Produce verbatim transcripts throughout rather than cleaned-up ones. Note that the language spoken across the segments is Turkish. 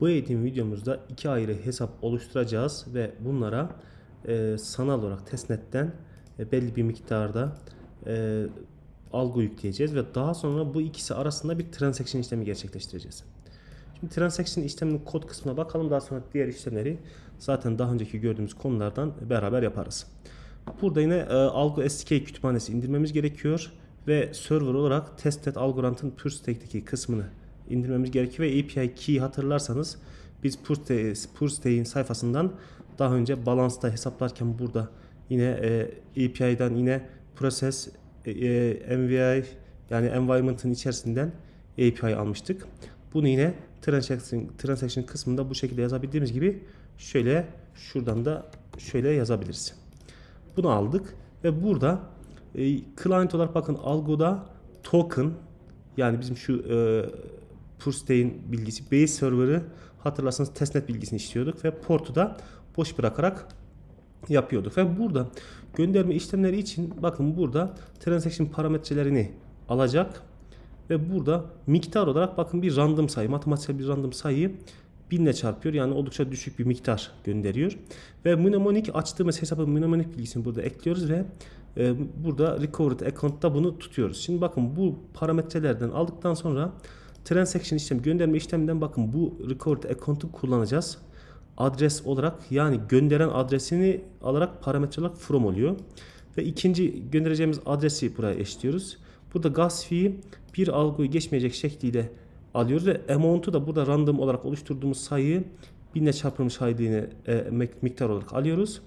Bu eğitim videomuzda iki ayrı hesap oluşturacağız ve bunlara e, sanal olarak testnetten e, belli bir miktarda e, algı yükleyeceğiz ve daha sonra bu ikisi arasında bir transaction işlemi gerçekleştireceğiz. Şimdi transaction işleminin kod kısmına bakalım, daha sonra diğer işlemleri zaten daha önceki gördüğümüz konulardan beraber yaparız. Burada yine e, Algo S D K kütüphanesi indirmemiz gerekiyor ve server olarak testnet Algorand'ın PureStack'teki kısmını indirmemiz gerekiyor ve A P I key hatırlarsanız biz PureStack'in sayfasından daha önce balance'da hesaplarken burada yine e, A P I'den yine process e, e, M V I yani environment'ın içerisinden A P I almıştık. Bunu yine transaction, transaction kısmında bu şekilde yazabildiğimiz gibi şöyle şuradan da şöyle yazabiliriz. Bunu aldık ve burada e, client olarak bakın Algo'da token yani bizim şu e, PureStack'in bilgisi base server'ı hatırlarsanız testnet bilgisini istiyorduk ve portu da boş bırakarak yapıyorduk ve burada gönderme işlemleri için bakın burada transaction parametrelerini alacak ve burada miktar olarak bakın bir random sayı, matematiksel bir random sayıyı binle çarpıyor. Yani oldukça düşük bir miktar gönderiyor. Ve mnemonic açtığımız hesabın mnemonic bilgisini burada ekliyoruz ve e, burada recovered account'ta bunu tutuyoruz. Şimdi bakın bu parametrelerden aldıktan sonra transaction işlemi, gönderme işleminden bakın bu recovered account'u kullanacağız. Adres olarak yani gönderen adresini alarak parametre olarak from oluyor. Ve ikinci göndereceğimiz adresi buraya eşliyoruz. Burada gas fee bir algoyu geçmeyecek şekliyle alıyoruz ve amount'u da burada random olarak oluşturduğumuz sayıyı binle çarpılmış halini e, miktar olarak alıyoruz.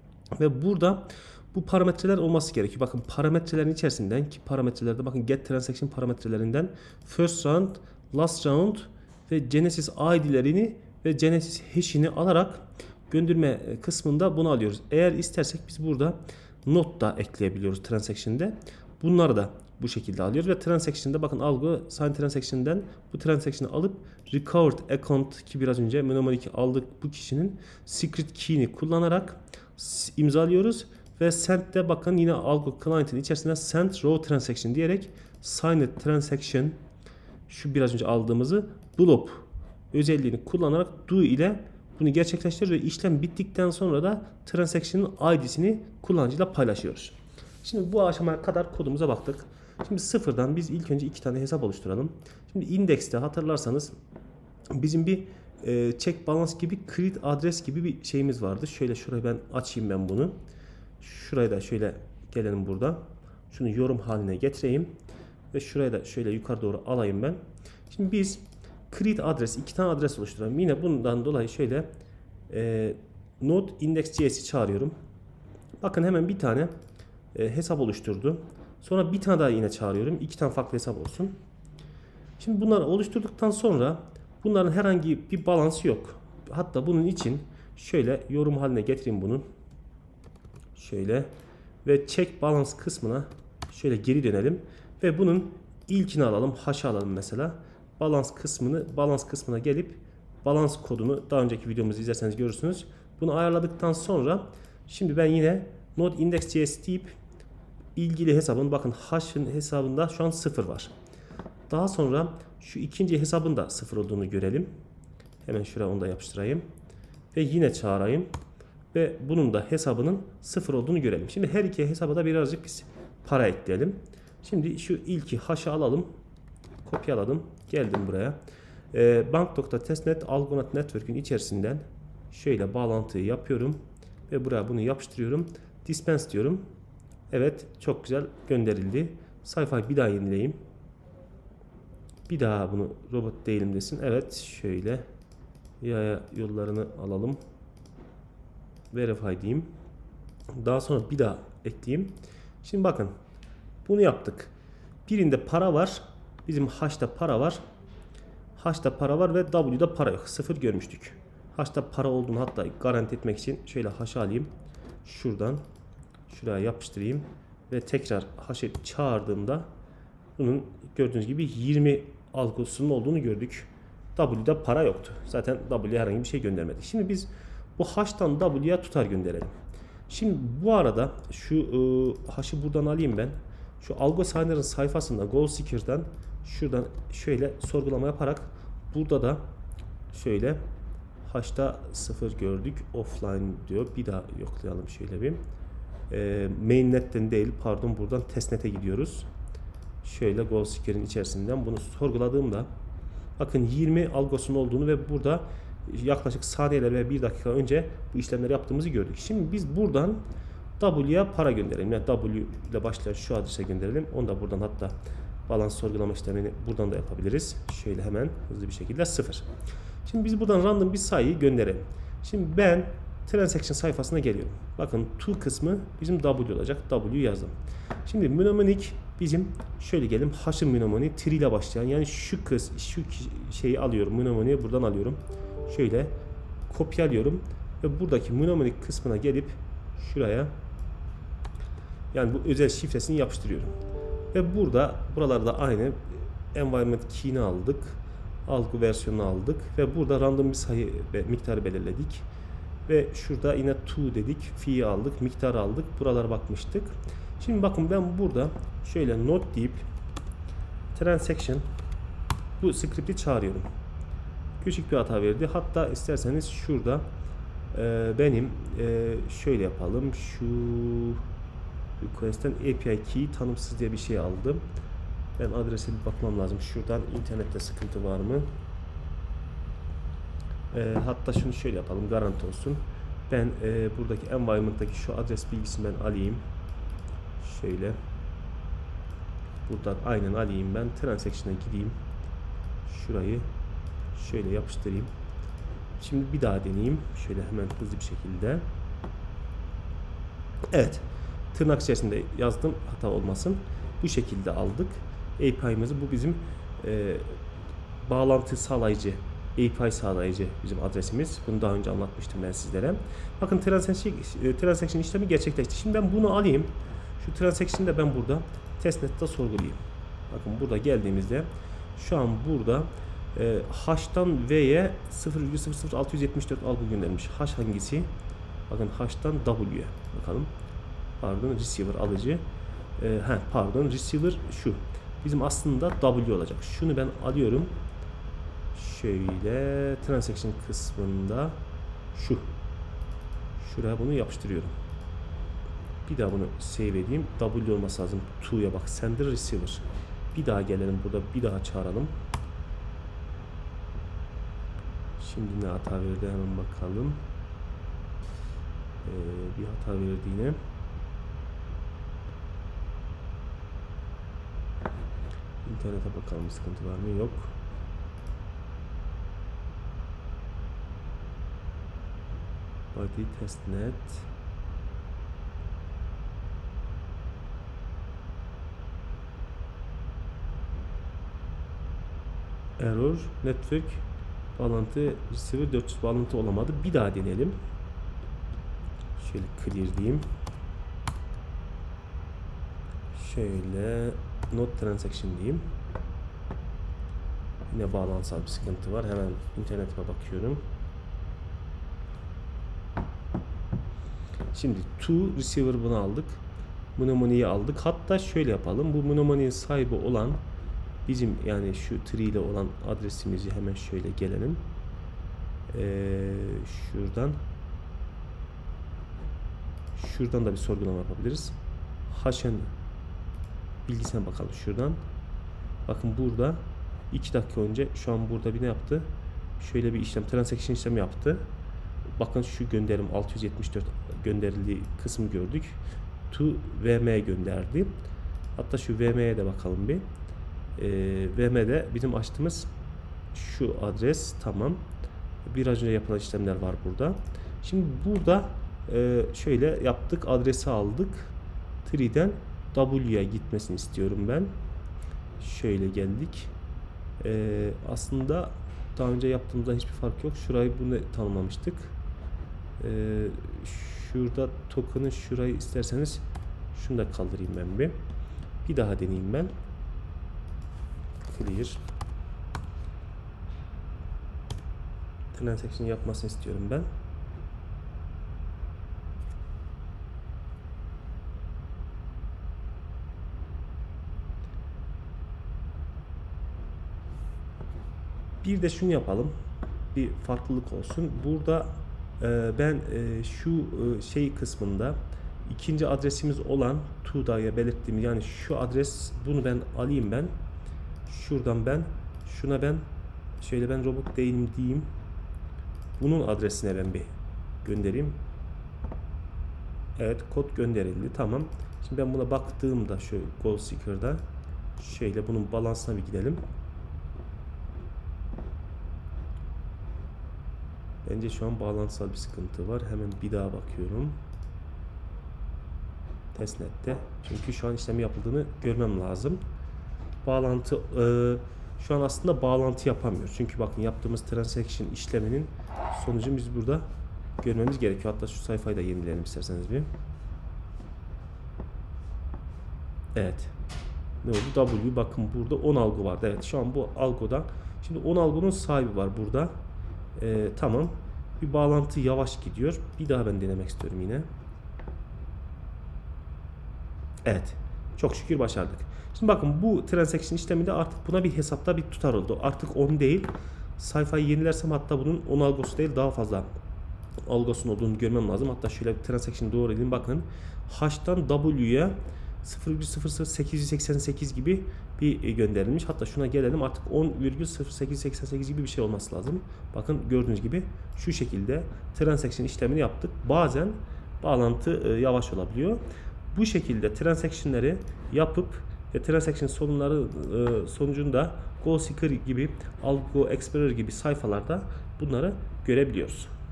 Ve burada bu parametreler olması gerekiyor. Bakın parametrelerin içerisinden ki parametrelerde bakın get transaction parametrelerinden first round, last round ve genesis I D'lerini ve genesis hash'ini alarak gönderme kısmında bunu alıyoruz. Eğer istersek biz burada not da ekleyebiliyoruz transaction'de. Bunları da bu şekilde alıyoruz ve transaction'da bakın algo sign transaction'den bu transaction'ı alıp recovered account ki biraz önce mnemonic aldık bu kişinin secret key'ini kullanarak imzalıyoruz ve send'de bakın yine algo client'in içerisinde send raw transaction diyerek signed transaction şu biraz önce aldığımızı blob özelliğini kullanarak do ile bunu gerçekleştiriyoruz ve işlem bittikten sonra da transaction'ın I D'sini kullanıcıyla paylaşıyoruz. Şimdi bu aşamaya kadar kodumuza baktık. Şimdi sıfırdan biz ilk önce iki tane hesap oluşturalım. Şimdi indekste hatırlarsanız bizim bir e, check balance gibi create adres gibi bir şeyimiz vardı. Şöyle şurayı ben açayım ben bunu. Şurayı da şöyle gelelim burada. Şunu yorum haline getireyim. Ve şurayı da şöyle yukarı doğru alayım ben. Şimdi biz create adres iki tane adres oluşturalım. Yine bundan dolayı şöyle e, node index.js'i çağırıyorum. Bakın hemen bir tane e, hesap oluşturdu. Sonra bir tane daha yine çağırıyorum. İki tane farklı hesap olsun. Şimdi bunları oluşturduktan sonra bunların herhangi bir balansı yok. Hatta bunun için şöyle yorum haline getireyim bunu. Şöyle ve check balance kısmına şöyle geri dönelim ve bunun ilkini alalım. Hash'ı alalım mesela. Balance kısmını balance kısmına gelip balance kodunu daha önceki videomuzu izlerseniz görürsünüz. Bunu ayarladıktan sonra şimdi ben yine node index.js deyip ilgili hesabın bakın hash'ın hesabında şu an sıfır var. Daha sonra şu ikinci hesabın da sıfır olduğunu görelim. Hemen şuraya onu da yapıştırayım. Ve yine çağırayım. Ve bunun da hesabının sıfır olduğunu görelim. Şimdi her iki hesaba da birazcık biz para ekleyelim. Şimdi şu ilki hash'ı alalım. Kopyaladım. Geldim buraya. E, bank.testnet Algonaut Network'ün içerisinden şöyle bağlantıyı yapıyorum. Ve buraya bunu yapıştırıyorum. Dispense diyorum. Evet, çok güzel gönderildi. Sayfayı bir daha yenileyim. Bir daha bunu robot değilim desin. Evet, şöyle yaya yollarını alalım. Verify diyeyim. Daha sonra bir daha ekleyeyim. Şimdi bakın bunu yaptık. Birinde para var. Bizim hash'ta para var. Hash'ta para var ve W'da para yok. Sıfır görmüştük. Hash'ta para olduğunu hatta garanti etmek için şöyle hash'ı alayım. Şuradan şuraya yapıştırayım ve tekrar hash'ı çağırdığımda bunun gördüğünüz gibi yirmi algosunun olduğunu gördük. W'da para yoktu. Zaten W'ye herhangi bir şey göndermedik. Şimdi biz bu hash'tan W'ye tutar gönderelim. Şimdi bu arada şu e, hash'ı buradan alayım ben. Şu Algo Signer'ın sayfasında Goal Seeker'dan şuradan şöyle sorgulama yaparak burada da şöyle H'ta sıfır gördük. Offline diyor. Bir daha yoklayalım şöyle bir. E, mainnet'ten değil, pardon, buradan testnet'e gidiyoruz. Şöyle GoalSeeker'in içerisinden bunu sorguladığımda bakın yirmi algosunun olduğunu ve burada yaklaşık saniyeler ve bir dakika önce bu işlemleri yaptığımızı gördük. Şimdi biz buradan W'ye para gönderelim. Yani W ile başlayan şu adrese gönderelim. Onu da buradan, hatta balans sorgulama işlemini buradan da yapabiliriz. Şöyle hemen hızlı bir şekilde sıfır. Şimdi biz buradan random bir sayıyı gönderelim. Şimdi ben transaction sayfasına geliyorum. Bakın to kısmı bizim W olacak. W yazdım. Şimdi mnemonic bizim, şöyle gelelim. H'ın mnemoniği tree ile başlayan, yani şu kız şu şeyi alıyorum. Mnemoniği buradan alıyorum. Şöyle kopyalıyorum ve buradaki mnemonic kısmına gelip şuraya, yani bu özel şifresini yapıştırıyorum. Ve burada buralarda aynı environment key'ini aldık. Algı versiyonunu aldık ve burada random bir sayı ve miktarı belirledik. Ve şurada yine to dedik. Fi'yi aldık, miktarı aldık. Buralara bakmıştık. Şimdi bakın ben burada şöyle not deyip transaction, bu script'i çağırıyorum. Küçük bir hata verdi. Hatta isterseniz şurada e, benim e, şöyle yapalım. Şu request'ten A P I key tanımsız diye bir şey aldım. Ben adrese bir bakmam lazım. Şuradan internette sıkıntı var mı? E, hatta şunu şöyle yapalım, garanti olsun. Ben e, buradaki environment'taki şu adres bilgisini ben alayım. Şöyle. Buradan aynen alayım ben. Transaction'a gideyim. Şurayı şöyle yapıştırayım. Şimdi bir daha deneyeyim. Şöyle hemen hızlı bir şekilde. Evet. Tırnak içerisinde yazdım, hata olmasın. Bu şekilde aldık. A P I'mizi, bu bizim e, bağlantı sağlayıcı, A P I sağlayıcı bizim adresimiz. Bunu daha önce anlatmıştım ben sizlere. Bakın transaction, transaction işlemi gerçekleşti. Şimdi ben bunu alayım. Şu transaction'ı da ben burada testnet'te sorgulayayım. Bakın burada geldiğimizde şu an burada e, H'tan V'ye sıfır virgül sıfır sıfır altı yüz yetmiş dört algı göndermiş. H hangisi? Bakın H'tan W'ye bakalım. Pardon, receiver alıcı. E, heh, pardon, receiver şu. Bizim aslında W olacak. Şunu ben alıyorum. Şöyle transaction kısmında şu. Şuraya bunu yapıştırıyorum. Bir daha bunu save edeyim. W olması lazım. To'ya bak. Sender receiver. Bir daha gelelim burada. Bir daha çağıralım. Şimdi ne hata verdi? Hemen bakalım. Ee, bir hata verdi yine. İnternete bakalım. Sıkıntı var mı? Yok. Body testnet. Error, network bağlantı, receiver dört yüz bağlantı olamadı. Bir daha deneyelim. Şöyle clear diyeyim. Şöyle not transaction diyeyim. Yine bağlantısal bir sıkıntı var. Hemen internetime bakıyorum. Şimdi to receiver bunu aldık. Mnemoniği aldık. Hatta şöyle yapalım. Bu mnemoniğin sahibi olan bizim, yani şu tree ile olan adresimizi hemen şöyle gelelim. Ee, şuradan şuradan da bir sorgulama yapabiliriz. H'ın bilgisine bakalım şuradan. Bakın burada iki dakika önce şu an burada bir ne yaptı? Şöyle bir işlem, transaction işlemi yaptı. Bakın şu gönderim altı yüz yetmiş dört gönderildiği kısmı gördük. To V M gönderdi. Hatta şu V M'ye de bakalım bir. Ee, V M'de bizim açtığımız şu adres, tamam. Biraz önce yapılan işlemler var burada. Şimdi burada e, şöyle yaptık, adresi aldık. Tree'den W'ye gitmesini istiyorum ben. Şöyle geldik. Ee, aslında daha önce yaptığımızdan hiçbir fark yok. Şurayı bunu tanımlamıştık. Ee, şurada token'ı, şurayı isterseniz şunu da kaldırayım ben bir. Bir daha deneyeyim ben. Clear. Transaction yapmasını istiyorum ben. Bir de şunu yapalım. bir farklılık olsun. Burada e, ben e, şu e, şey kısmında ikinci adresimiz olan to'da'ya belirttiğim, yani şu adres, bunu ben alayım ben. Şuradan ben şuna ben şöyle ben robot değilim diyeyim. Bunun adresine ben bir göndereyim. Evet, kod gönderildi. Tamam. Şimdi ben buna baktığımda şu Goal Seeker'da şöyle bunun balansına bir gidelim. Bence şu an bağlantısal bir sıkıntı var. Hemen bir daha bakıyorum. Testnet'te. Çünkü şu an işlemi yapıldığını görmem lazım. Bağlantı e, şu an aslında bağlantı yapamıyor. Çünkü bakın yaptığımız transaction işleminin sonucunu biz burada görmemiz gerekiyor. Hatta şu sayfayı da yenileyelim isterseniz bir. Evet. Ne oldu? W, bakın burada on algı vardı. Evet, şu an bu algoda. Şimdi on algonun sahibi var burada. Ee, tamam. Bir bağlantı yavaş gidiyor. Bir daha ben denemek istiyorum yine. Evet. Çok şükür başardık. Şimdi bakın bu transaction işleminde artık buna bir hesapta bir tutar oldu. Artık on değil. Sayfayı yenilersem hatta bunun on algosu değil daha fazla algosunun olduğunu görmem lazım. Hatta şöyle bir transaction doğru edeyim. Bakın H'tan W'ye sıfır virgül sıfır sıfır sekiz yüz seksen sekiz gibi bir gönderilmiş. Hatta şuna gelelim, artık on virgül sıfır sekiz yüz seksen sekiz gibi bir şey olması lazım. Bakın gördüğünüz gibi şu şekilde transaction işlemini yaptık. Bazen bağlantı yavaş olabiliyor. Bu şekilde transaction'ları yapıp ve transaction sorunları sonucunda Goal Seeker gibi, Algo Explorer gibi sayfalarda bunları görebiliyoruz.